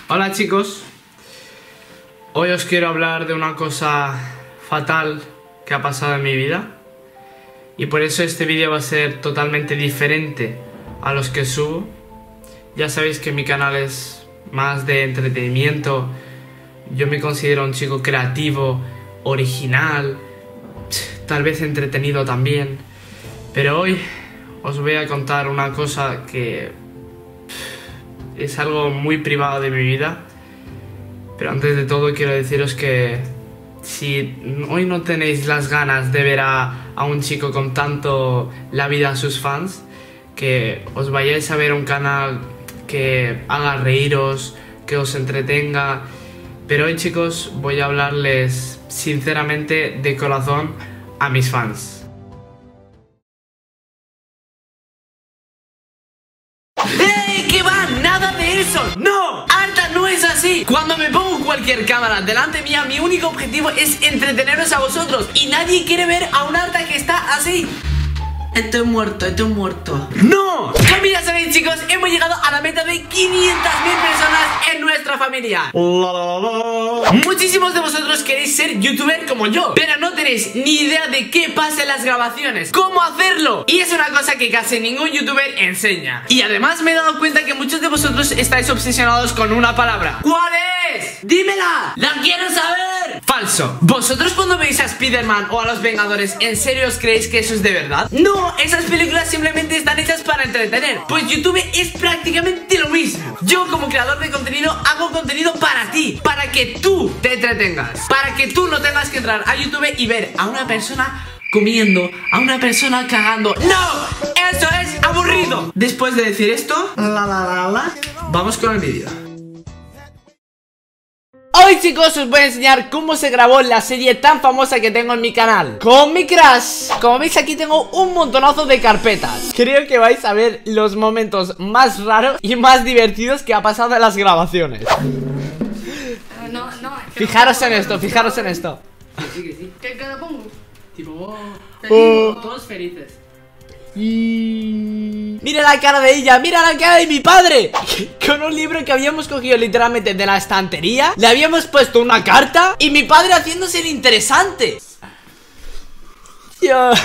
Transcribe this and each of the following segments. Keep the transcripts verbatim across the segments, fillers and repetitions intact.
Hola chicos, hoy os quiero hablar de una cosa fatal que ha pasado en mi vida y por eso este vídeo va a ser totalmente diferente a los que subo. Ya sabéis que mi canal es más de entretenimiento, yo me considero un chico creativo, original, tal vez entretenido también, pero hoy os voy a contar una cosa que es algo muy privado de mi vida. Pero antes de todo quiero deciros que si hoy no tenéis las ganas de ver a, a un chico con tanto la vida a sus fans, que os vayáis a ver un canal que haga reíros, que os entretenga. Pero hoy chicos voy a hablarles sinceramente de corazón a mis fans. ¡No! ¡Arta no es así! Cuando me pongo cualquier cámara delante mía, mi único objetivo es entreteneros a vosotros. Y nadie quiere ver a un Arta que está así. Estoy muerto, estoy muerto. ¡No! Como ya sabéis chicos, hemos llegado a la meta de quinientas mil personas en nuestra familia. La, la, la. Muchísimos de vosotros queréis ser youtuber como yo, pero no tenéis ni idea de qué pasa en las grabaciones, cómo hacerlo. Y es una cosa que casi ningún youtuber enseña. Y además me he dado cuenta que muchos de vosotros estáis obsesionados con una palabra. ¿Cuál es? ¡Dímela! ¡La quiero saber! Falso. ¿Vosotros cuando veis a Spider-Man o a los Vengadores, en serio os creéis que eso es de verdad? ¡No! Esas películas simplemente están hechas para entretener. Pues YouTube es prácticamente lo mismo. Yo como creador de contenido hago contenido para ti, para que tú te entretengas, para que tú no tengas que entrar a YouTube y ver a una persona comiendo, a una persona cagando. ¡No! ¡Eso es aburrido! Después de decir esto, la, la, la, la, vamos con el vídeo. Hoy chicos os voy a enseñar cómo se grabó la serie tan famosa que tengo en mi canal, con mi crush. Como veis aquí tengo un montonazo de carpetas. Creo que vais a ver los momentos más raros y más divertidos que ha pasado en las grabaciones. uh, no, no, Fijaros en esto, fijaros en esto. Que sí, que sí. ¿Qué cara pongo? Tipo, Feliz, oh. todos felices. Y... mira la cara de ella, mira la cara de mi padre. Con un libro que habíamos cogido literalmente de la estantería, le habíamos puesto una carta y mi padre haciéndose el interesante. Yo...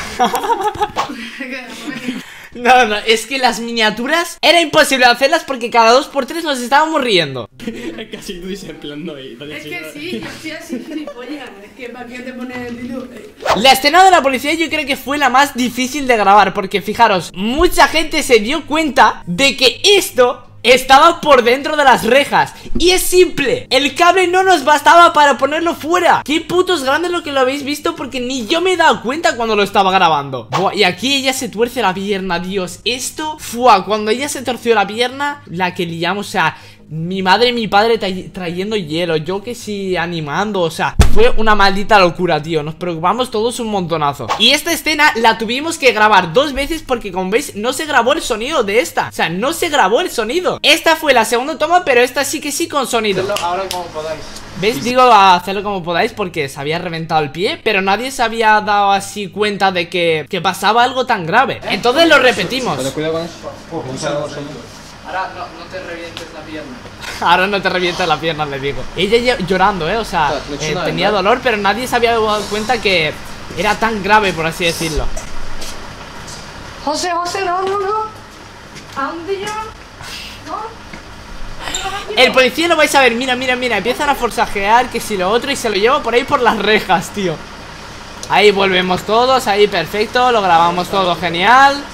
No, no, es que las miniaturas era imposible hacerlas porque cada dos por tres nos estábamos riendo. Casi tú dices en plan no. Y Es que sí, yo estoy así gilipollas. Es que para qué te pones el título. La escena de la policía yo creo que fue la más difícil de grabar, porque fijaros, mucha gente se dio cuenta de que esto estaba por dentro de las rejas. Y es simple, el cable no nos bastaba para ponerlo fuera. Qué putos grande lo que lo habéis visto, porque ni yo me he dado cuenta cuando lo estaba grabando. Buah, y aquí ella se tuerce la pierna, Dios. Esto, fuá, cuando ella se torció la pierna, la que liamos, o sea, mi madre y mi padre tra trayendo hielo, yo que sí animando, o sea, fue una maldita locura, tío. Nos preocupamos todos un montonazo. Y esta escena la tuvimos que grabar dos veces porque, como veis, no se grabó el sonido de esta. O sea, no se grabó el sonido. Esta fue la segunda toma, pero esta sí que sí con sonido. Ahora como podáis. ¿Ves? Digo a hacerlo como podáis porque se había reventado el pie, pero nadie se había dado así cuenta de que, que pasaba algo tan grave. Entonces lo repetimos. Pero cuidado con eso. Ahora no, no te revientes la pierna. Ahora no te revientes la pierna, le digo. Ella llorando, eh, o sea, O sea, eh, nada, tenía ¿no? dolor, pero nadie se había dado cuenta que era tan grave, por así decirlo. José, José, no, no, no. ¿A dónde yo? No. El policía lo vais a ver, mira, mira, mira. Empiezan a forzajear, que si lo otro, y se lo lleva por ahí por las rejas, tío. Ahí volvemos todos, ahí perfecto. Lo grabamos todo genial.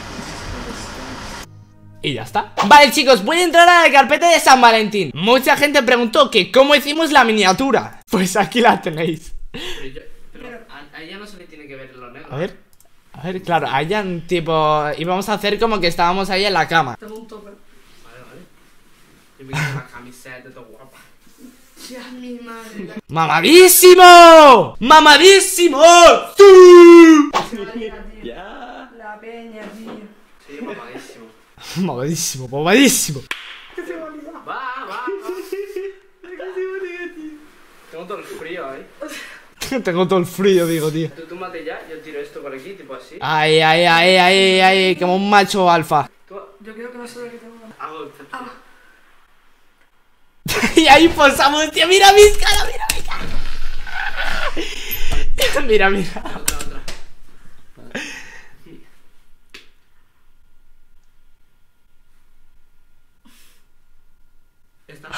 Y ya está. Vale chicos, voy a entrar a la carpeta de San Valentín. Mucha gente preguntó que cómo hicimos la miniatura. Pues aquí la tenéis. Pero, yo, pero a, a ella no se le tiene que ver lo negro. A ver, a ver, claro, a ella tipo... íbamos a hacer como que estábamos ahí en la cama. Tengo un tope. Vale, vale. Yo me quito una camiseta todo guapa. Ya, mi madre. ¡Mamadísimo! ¡Mamadísimo! ¡Sí! Ya. La peña, tío. Sí, mamadísimo. Mamadísimo, mamadísimo. Va, va, va. Tengo todo el frío ahí. Tengo todo el frío, digo, tío. Tú túmbate ya, yo tiro esto por aquí, tipo así. Ay, ay, ay, ay, ay, como un macho alfa. Yo creo que no sé lo que tengo. Hago... Ah. Y ahí posamos, tío, mira mis caras, mira mi cara. Mira, mira. Otra, otra. Esta.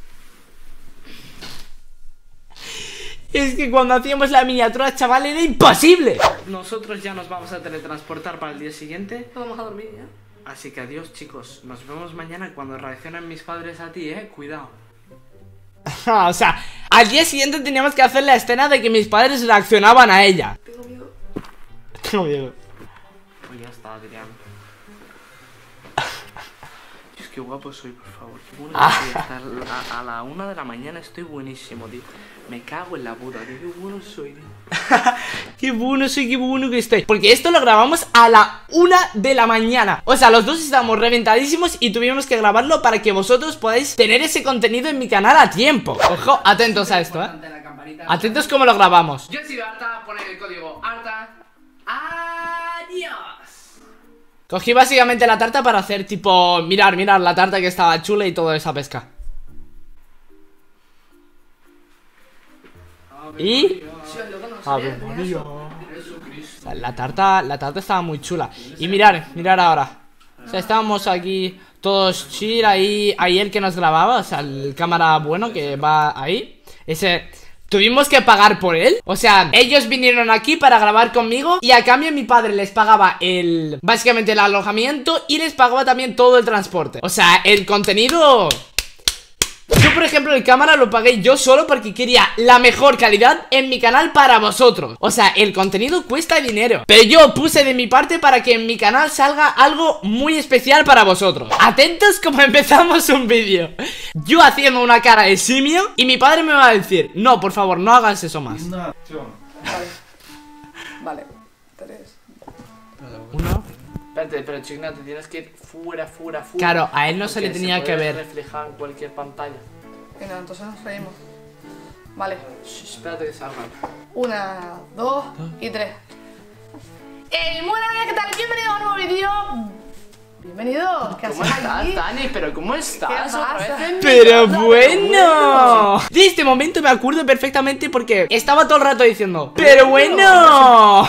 Es que cuando hacíamos la miniatura, chaval, era imposible. Nosotros ya nos vamos a teletransportar para el día siguiente. No vamos a dormir ya. Así que adiós, chicos. Nos vemos mañana cuando reaccionen mis padres a ti, eh. Cuidado. O sea, al día siguiente teníamos que hacer la escena de que mis padres reaccionaban a ella. Tengo miedo. Tengo miedo. Pues ya está, Adrián. Dios, qué guapo soy, por favor. Qué bueno que soy. Hasta a, a la una de la mañana estoy buenísimo, tío. Me cago en la puta, tío. Qué bueno soy, tío. Qué bueno soy, qué bueno que estoy. Porque esto lo grabamos a la una de la mañana. O sea, los dos estábamos reventadísimos y tuvimos que grabarlo para que vosotros podáis tener ese contenido en mi canal a tiempo. Ojo, atentos a esto, eh. Atentos como lo grabamos. Yo he sido harta, poner el código harta. Adiós. Cogí básicamente la tarta para hacer tipo, mirar, mirar la tarta que estaba chula y toda esa pesca. Y... Ave María. O sea, la tarta, la tarta estaba muy chula. Y mirar, mirar ahora. O sea, estábamos aquí todos chill, ahí, ahí el que nos grababa, o sea, el cámara bueno que va ahí. Ese... Tuvimos que pagar por él. O sea, ellos vinieron aquí para grabar conmigo y a cambio mi padre les pagaba el... Básicamente el alojamiento y les pagaba también todo el transporte. O sea, el contenido... Yo, por ejemplo, el cámara lo pagué yo solo porque quería la mejor calidad en mi canal para vosotros. O sea, el contenido cuesta dinero, pero yo puse de mi parte para que en mi canal salga algo muy especial para vosotros. Atentos como empezamos un vídeo. Yo haciendo una cara de simio y mi padre me va a decir: no, por favor, no hagas eso más. Vale. Vale. Tres. Uno. Espérate, pero Chigna, te tienes que ir fuera, fuera, fuera. Claro, a él no se le tenía se que puede ver. reflejar en cualquier pantalla. Venga, entonces nos reímos. Vale. Shh, espérate que salgan. Una, dos y tres. ¡Ey! Buenas, ¿qué tal? Bienvenidos a un nuevo vídeo. Bienvenidos. ¿Qué ¿Cómo haces estás, aquí? Dani? ¿Pero cómo estás? ¿Qué Otra pasa? vez en mi Pero casa, bueno. De este momento me acuerdo perfectamente porque estaba todo el rato diciendo: pero bueno.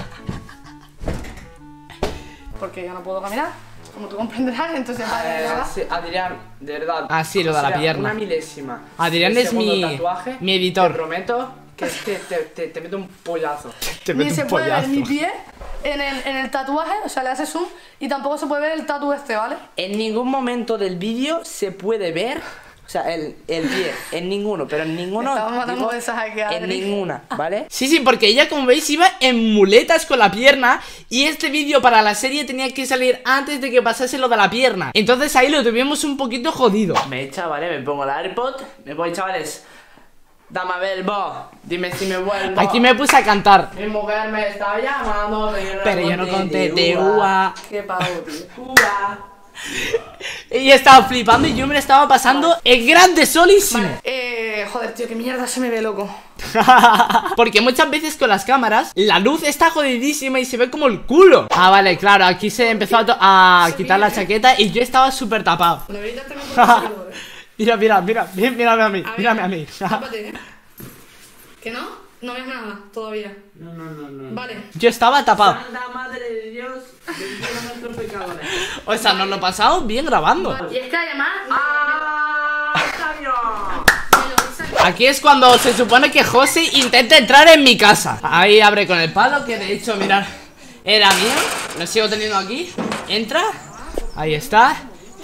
Porque yo no puedo caminar, como tú comprenderás, entonces vale, Eh, nada. sí, Adrián, de verdad. Ah, sí, lo de la será pierna. Una milésima. Adrián del es segundo mi- tatuaje, mi editor. Te prometo que te, te, te, te meto un pollazo. Te Ni meto se un puede ver pollazo. mi pie en el, en el tatuaje, o sea, le hace zoom y tampoco se puede ver el tatu este, ¿vale? En ningún momento del vídeo se puede ver, o sea, el, el pie, en ninguno, pero en ninguno. Estamos matando digo, mensajes que en Adri. ninguna, ¿vale? Sí, sí, porque ella, como veis, iba en muletas con la pierna. Y este vídeo para la serie tenía que salir antes de que pasase lo de la pierna. Entonces ahí lo tuvimos un poquito jodido. Me echa, ¿vale? Me pongo el AirPod, me voy, chavales. Dame a ver, vos, dime si me vuelvo. Aquí me puse a cantar. Mi mujer me está llamando, Pero yo no conté de ua. Qué pavo, tío. Ua. Ella estaba flipando y yo me la estaba pasando en grande solísimo. Vale, eh, joder, tío, qué mierda se me ve, loco. Porque muchas veces con las cámaras la luz está jodidísima y se ve como el culo. Ah, vale, claro, aquí se empezó a, to- a quitar la chaqueta y yo estaba súper tapado. Lo veis también por el seguro, eh. Mira, mira, mira, mira, mírame a mí, A ver, mírame a mí. tápate, ¿eh? ¿Que no? No ves nada todavía. No, no, no, no. Vale. Yo estaba tapado. Santa Madre de Dios, bendiga nuestros pecadores. O sea, nos lo pasamos bien grabando. Y es que además... ¡Ah! ¡Octavio! me lo hice aquí. Aquí es cuando se supone que José intenta entrar en mi casa. Ahí abre con el palo, que de hecho, mirad, era mío. Lo sigo teniendo aquí. Entra. Ahí está.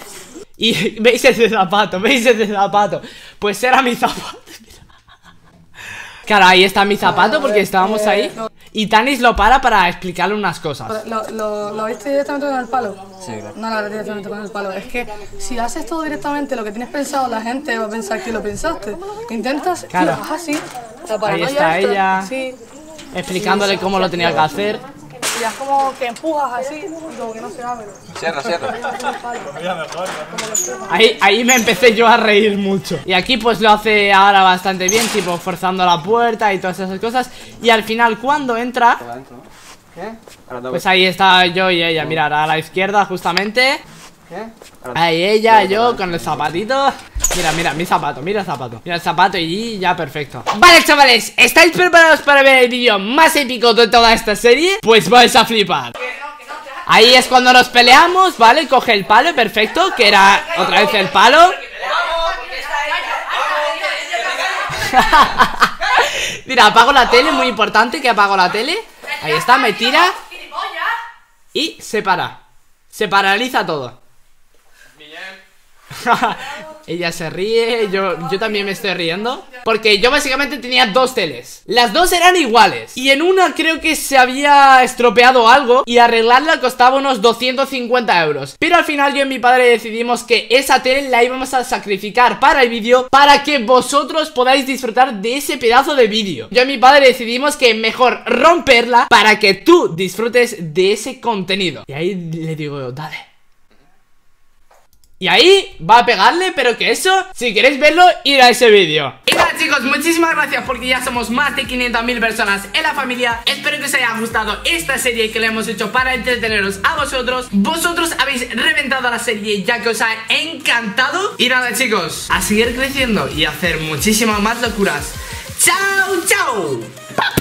Y veis ese zapato, veis ese zapato. Pues era mi zapato. Claro, ahí está mi zapato porque estábamos ahí. Y Tanis lo para para explicarle unas cosas. ¿Lo, lo, ¿Lo viste directamente con el palo? Sí, claro. No, no, directamente con el palo. Es que si haces todo directamente lo que tienes pensado, la gente va a pensar que lo pensaste. Intentas, Claro. tío, haz así. La Ahí paranoia está esta, ella. Sí. Explicándole cómo lo tenía que hacer. Y es como que empujas así y como que no se abre. Cierra, cierra. Ahí, ahí me empecé yo a reír mucho. Y aquí pues lo hace ahora bastante bien, tipo forzando la puerta y todas esas cosas. Y al final cuando entra, ¿Qué? pues ahí está yo y ella. Mirad, a la izquierda justamente. ¿Eh? Ahí ella, yo con el zapatito. Mira, mira, mi zapato, mira el zapato. Mira el zapato y ya perfecto. Vale, chavales, ¿estáis preparados para ver el vídeo más épico de toda esta serie? Pues vais a flipar. Ahí es cuando nos peleamos, ¿vale? Coge el palo, perfecto. Que era otra vez el palo. Mira, apago la tele, muy importante que apago la tele. Ahí está, me tira. Y se para. Se paraliza todo. Ella se ríe, yo, yo también me estoy riendo. Porque yo básicamente tenía dos teles. Las dos eran iguales. Y en una creo que se había estropeado algo. Y arreglarla costaba unos doscientos cincuenta euros. Pero al final yo y mi padre decidimos que esa tele la íbamos a sacrificar para el vídeo, para que vosotros podáis disfrutar de ese pedazo de vídeo. Yo y mi padre decidimos que mejor romperla para que tú disfrutes de ese contenido. Y ahí le digo, dale. Y ahí va a pegarle, pero que eso, si queréis verlo, ir a ese vídeo. Y nada, chicos, muchísimas gracias porque ya somos más de quinientas mil personas en la familia. Espero que os haya gustado esta serie que le hemos hecho para entreteneros a vosotros. Vosotros habéis reventado la serie ya que os ha encantado. Y nada, chicos, a seguir creciendo y a hacer muchísimas más locuras. ¡Chao, chao!